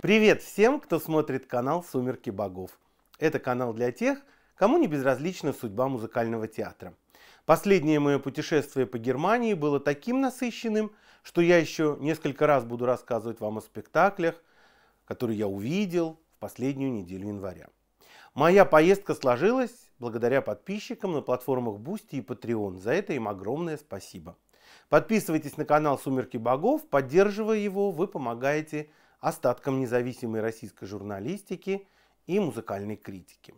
Привет всем, кто смотрит канал «Сумерки богов». Это канал для тех, кому не безразлична судьба музыкального театра. Последнее мое путешествие по Германии было таким насыщенным, что я еще несколько раз буду рассказывать вам о спектаклях, которые я увидел в последнюю неделю января. Моя поездка сложилась благодаря подписчикам на платформах Boosty и Patreon. За это им огромное спасибо. Подписывайтесь на канал «Сумерки богов», поддерживая его, вы помогаете остаткам независимой российской журналистики и музыкальной критики.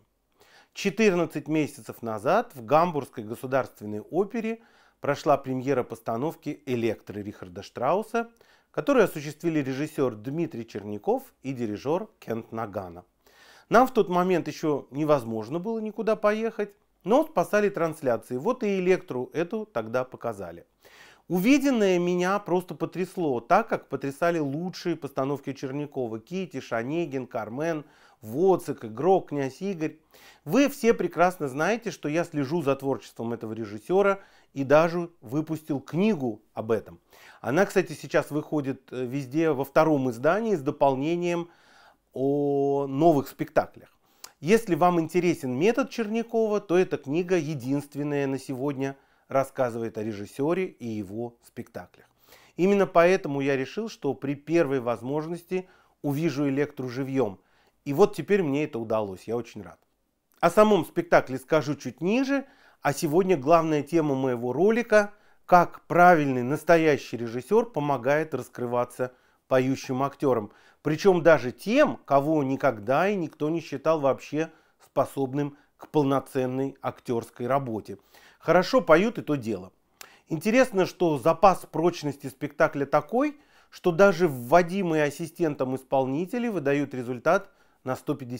14 месяцев назад в Гамбургской государственной опере прошла премьера постановки «Электры» Рихарда Штрауса, которую осуществили режиссер Дмитрий Черняков и дирижер Кент Нагана. Нам в тот момент еще невозможно было никуда поехать, но спасали трансляции. Вот и «Электру» эту тогда показали. Увиденное меня просто потрясло, так как потрясали лучшие постановки Чернякова: Китиш, Онегин, Кармен, Воцик, Игрок, Князь Игорь. Вы все прекрасно знаете, что я слежу за творчеством этого режиссера и даже выпустил книгу об этом. Она, кстати, сейчас выходит везде во втором издании с дополнением о новых спектаклях. Если вам интересен метод Чернякова, то эта книга единственная на сегодня рассказывает о режиссере и его спектаклях. Именно поэтому я решил, что при первой возможности увижу «Электру» живьем. И вот теперь мне это удалось, я очень рад. О самом спектакле скажу чуть ниже, а сегодня главная тема моего ролика – как правильный настоящий режиссер помогает раскрываться поющим актерам. Причем даже тем, кого никогда и никто не считал вообще способным к полноценной актерской работе. Хорошо поют, и то дело. Интересно, что запас прочности спектакля такой, что даже вводимые ассистентом исполнители выдают результат на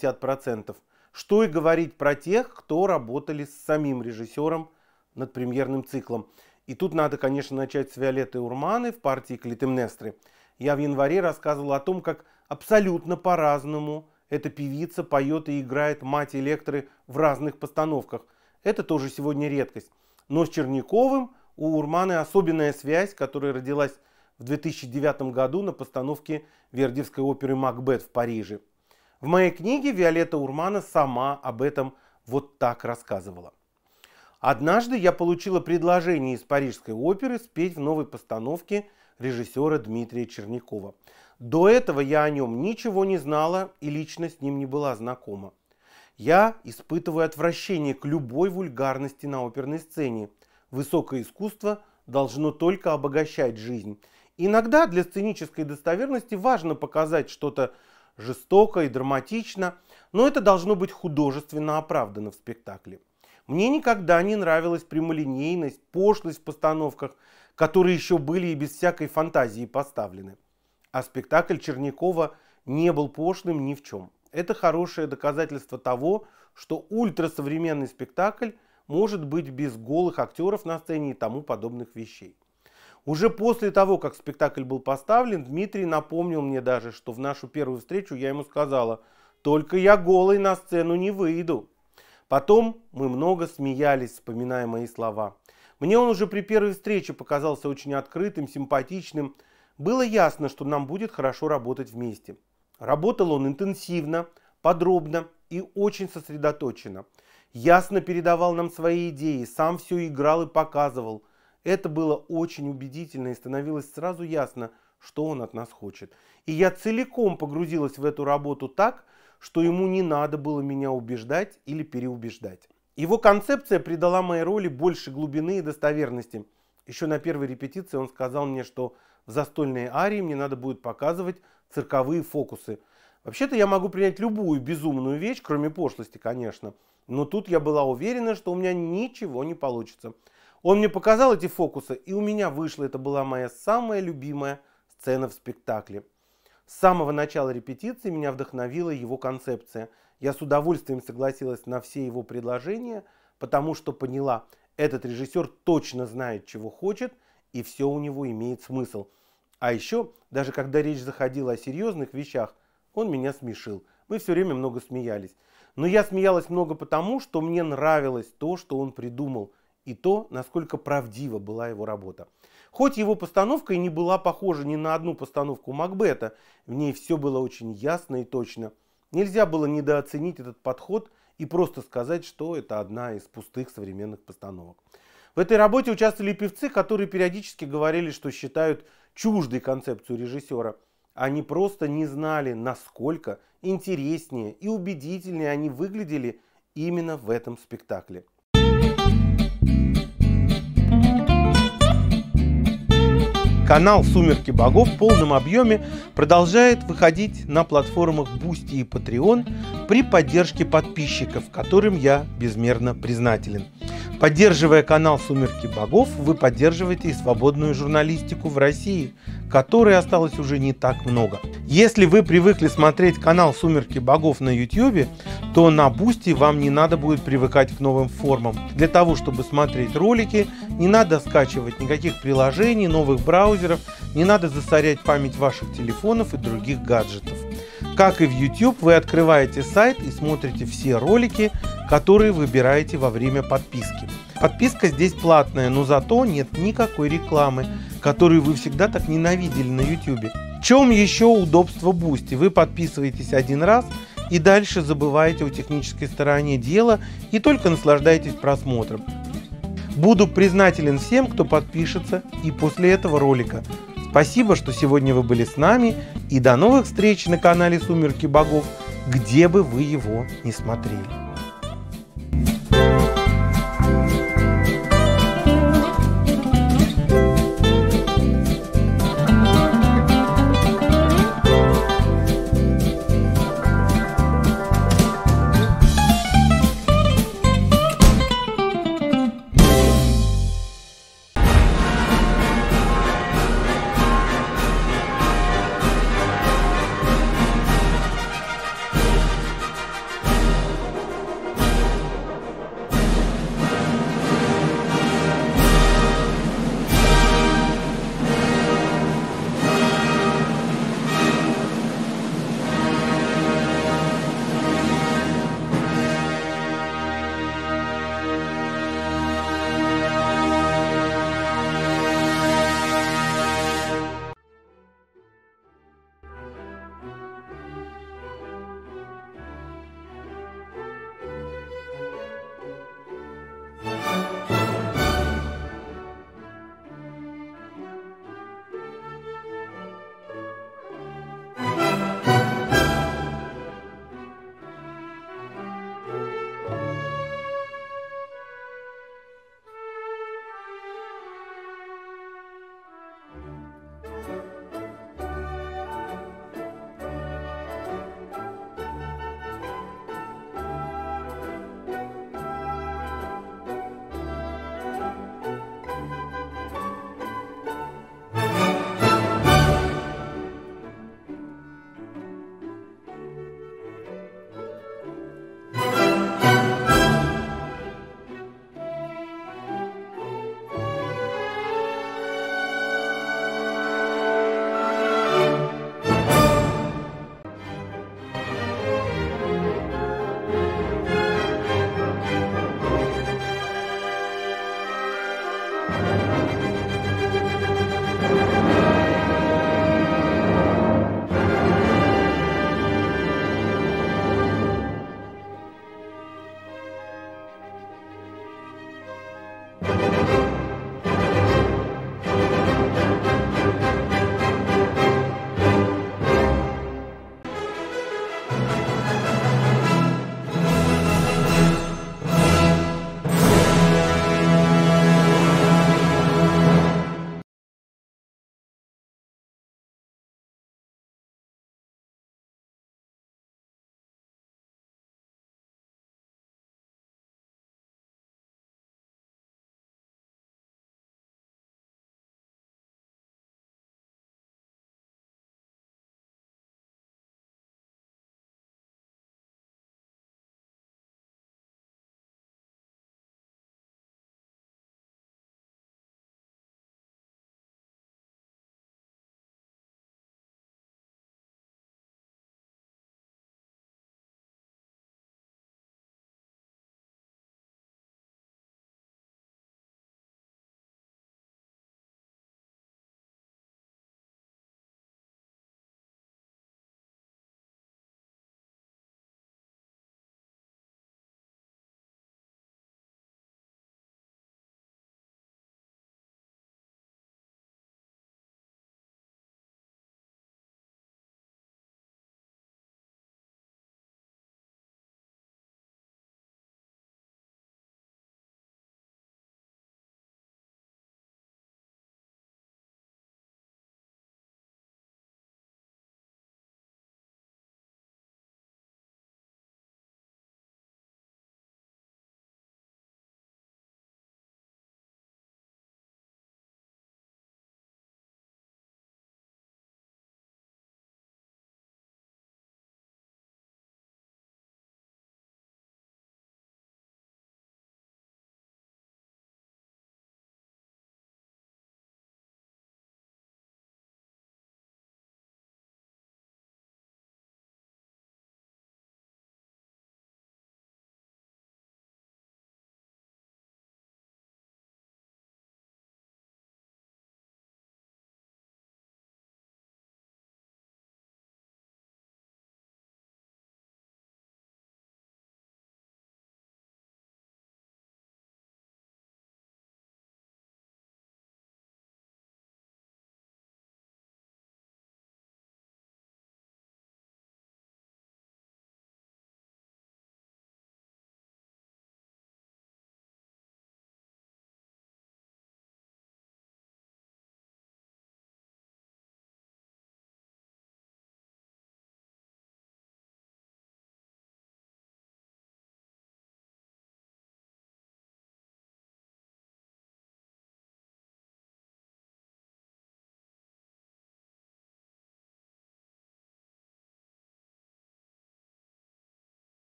150%. Что и говорить про тех, кто работали с самим режиссером над премьерным циклом. И тут надо, конечно, начать с Виолетты Урманы в партии Клитемнестры. Я в январе рассказывал о том, как абсолютно по-разному эта певица поет и играет мать Электры в разных постановках. Это тоже сегодня редкость. Но с Черняковым у Урманы особенная связь, которая родилась в 2009 году на постановке вердиевской оперы «Макбет» в Париже. В моей книге Виолетта Урмана сама об этом вот так рассказывала. Однажды я получила предложение из Парижской оперы спеть в новой постановке режиссера Дмитрия Чернякова. До этого я о нем ничего не знала и лично с ним не была знакома. Я испытываю отвращение к любой вульгарности на оперной сцене. Высокое искусство должно только обогащать жизнь. Иногда для сценической достоверности важно показать что-то жестоко и драматично, но это должно быть художественно оправдано в спектакле. Мне никогда не нравилась прямолинейность, пошлость в постановках, которые еще были и без всякой фантазии поставлены. А спектакль Чернякова не был пошлым ни в чем. Это хорошее доказательство того, что ультрасовременный спектакль может быть без голых актеров на сцене и тому подобных вещей. Уже после того, как спектакль был поставлен, Дмитрий напомнил мне даже, что в нашу первую встречу я ему сказала: «Только я голой на сцену не выйду». Потом мы много смеялись, вспоминая мои слова. Мне он уже при первой встрече показался очень открытым, симпатичным. Было ясно, что нам будет хорошо работать вместе. Работал он интенсивно, подробно и очень сосредоточенно. Ясно передавал нам свои идеи, сам все играл и показывал. Это было очень убедительно и становилось сразу ясно, что он от нас хочет. И я целиком погрузилась в эту работу так, что ему не надо было меня убеждать или переубеждать. Его концепция придала моей роли больше глубины и достоверности. Еще на первой репетиции он сказал мне, что в застольной арии мне надо будет показывать цирковые фокусы. Вообще-то я могу принять любую безумную вещь, кроме пошлости, конечно. Но тут я была уверена, что у меня ничего не получится. Он мне показал эти фокусы, и у меня вышло. Это была моя самая любимая сцена в спектакле. С самого начала репетиции меня вдохновила его концепция. Я с удовольствием согласилась на все его предложения, потому что поняла, этот режиссер точно знает, чего хочет, и все у него имеет смысл. А еще, даже когда речь заходила о серьезных вещах, он меня смешил. Мы все время много смеялись. Но я смеялась много потому, что мне нравилось то, что он придумал, и то, насколько правдива была его работа. Хоть его постановка и не была похожа ни на одну постановку Макбета, в ней все было очень ясно и точно. Нельзя было недооценить этот подход и просто сказать, что это одна из пустых современных постановок. В этой работе участвовали певцы, которые периодически говорили, что считают чуждой концепцию режиссера. Они просто не знали, насколько интереснее и убедительнее они выглядели именно в этом спектакле. Канал «Сумерки богов» в полном объеме продолжает выходить на платформах Boosty и Patreon при поддержке подписчиков, которым я безмерно признателен. Поддерживая канал «Сумерки богов», вы поддерживаете и свободную журналистику в России, которой осталось уже не так много. Если вы привыкли смотреть канал «Сумерки богов» на YouTube, то на Boosty вам не надо будет привыкать к новым формам. Для того, чтобы смотреть ролики, не надо скачивать никаких приложений, новых браузеров, не надо засорять память ваших телефонов и других гаджетов. Как и в YouTube, вы открываете сайт и смотрите все ролики, которые выбираете во время подписки. Подписка здесь платная, но зато нет никакой рекламы, которую вы всегда так ненавидели на YouTube. В чем еще удобство Boosty? Вы подписываетесь один раз и дальше забываете о технической стороне дела и только наслаждаетесь просмотром. Буду признателен всем, кто подпишется и после этого ролика. Спасибо, что сегодня вы были с нами, и до новых встреч на канале «Сумерки богов», где бы вы его ни смотрели.